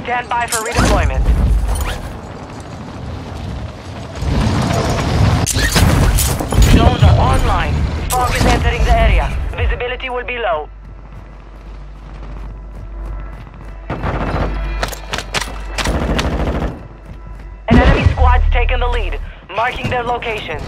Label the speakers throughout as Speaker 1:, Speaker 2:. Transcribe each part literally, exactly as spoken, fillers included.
Speaker 1: Stand by for redeployment. Zones are online. Fog is entering the area. Visibility will be low. An enemy squad's taken the lead, marking their locations.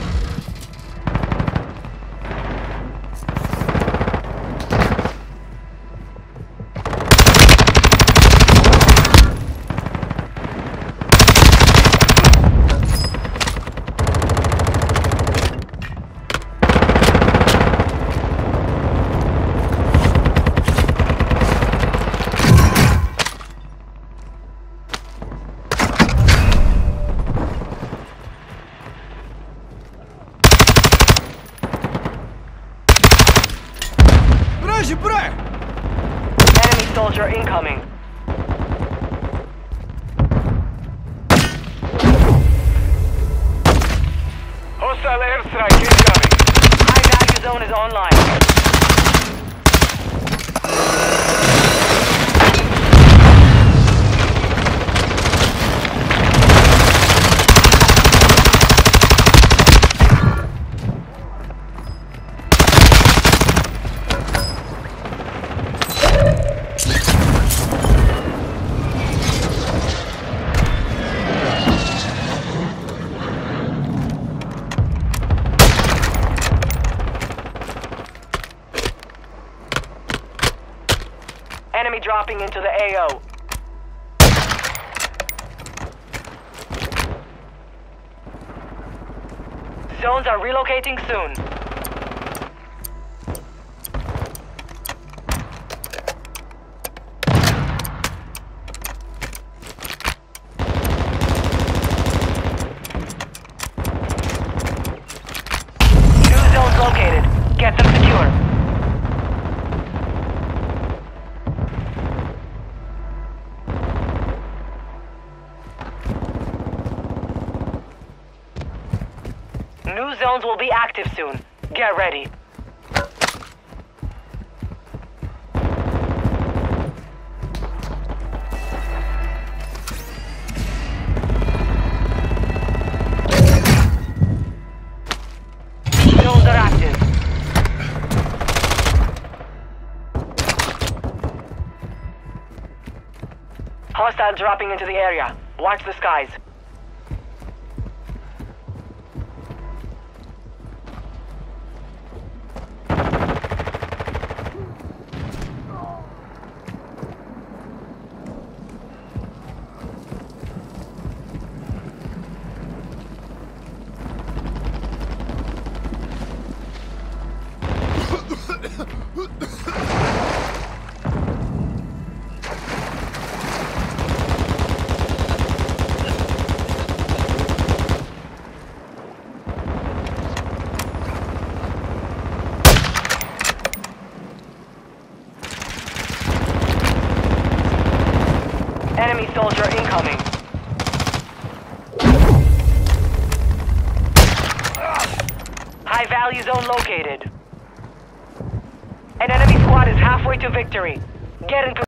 Speaker 1: Enemy soldier incoming.
Speaker 2: Hostile airstrike incoming.
Speaker 1: High value zone is online. Enemy dropping into the A O. Zones are relocating soon. New zones located. Get them secure. New zones will be active soon. Get ready. Zones are active. Hostiles dropping into the area. Watch the skies. Enemy soldier incoming. High value zone located. An enemy squad is halfway to victory. Get in